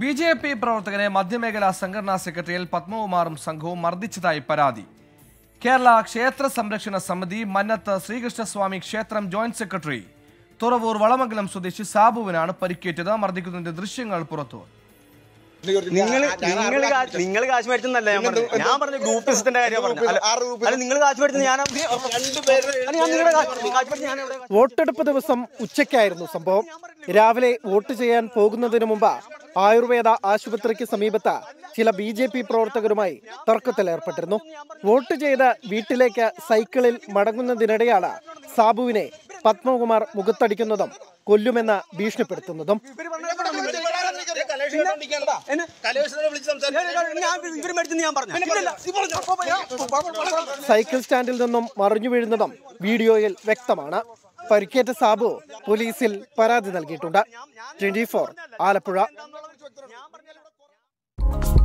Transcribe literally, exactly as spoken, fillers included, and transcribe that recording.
B J P പ്രവർത്തകനെ മധ്യമേഖലാ സംഘടനാ സെക്രട്ടറിയിൽ പത്മകുമാറും സംഘവും മർദ്ദിച്ചതായി പരാതി. കേരള ക്ഷേത്ര സംരക്ഷണ സമിതി മന്നത്ത് ശ്രീകൃഷ്ണസ്വാമി ക്ഷേത്രം ജോയിന്റ് സെക്രട്ടറി തുറവൂർ വളമംഗലം സ്വദേശി സാബുവിനാണ് പരിക്കേറ്റത്. മർദ്ദിക്കുന്നതിന്റെ ദൃശ്യങ്ങൾ പുറത്തു. നിങ്ങൾ നിങ്ങൾ കാശ് മേടിച്ചെന്നല്ല ഞാൻ പറഞ്ഞു. ഞാൻ പറഞ്ഞ ഗ്രൂപ്പിസത്തിന്റെ കാര്യം പറഞ്ഞു. അല്ല നിങ്ങൾ കാശ് മേടിച്ചത് ഞാൻ വോട്ടെടുപ്പ് ദിവസം ഉച്ചയ്ക്കായിരുന്നു സംഭവം. രാവിലെ വോട്ട് ചെയ്യാൻ പോകുന്നതിന് മുമ്പ് ആയുർവേദ ആശുപത്രിക്ക് സമീപത്ത് ചില ബി ജെ പി പ്രവർത്തകരുമായി തർക്കത്തിലേർപ്പെട്ടിരുന്നു. വോട്ട് ചെയ്ത് വീട്ടിലേക്ക് സൈക്കിളിൽ മടങ്ങുന്നതിനിടെയാണ് സാബുവിനെ പത്മകുമാർ മുഖത്തടിക്കുന്നതും കൊല്ലുമെന്ന് ഭീഷണിപ്പെടുത്തുന്നതും. സൈക്കിൾ സ്റ്റാൻഡിൽ നിന്നും മറിഞ്ഞു വീഴുന്നതും വീഡിയോയിൽ വ്യക്തമാണ്. പരിക്കേറ്റ സാബു പോലീസിൽ പരാതി നൽകിയിട്ടുണ്ട്. Twenty four Alappuzha.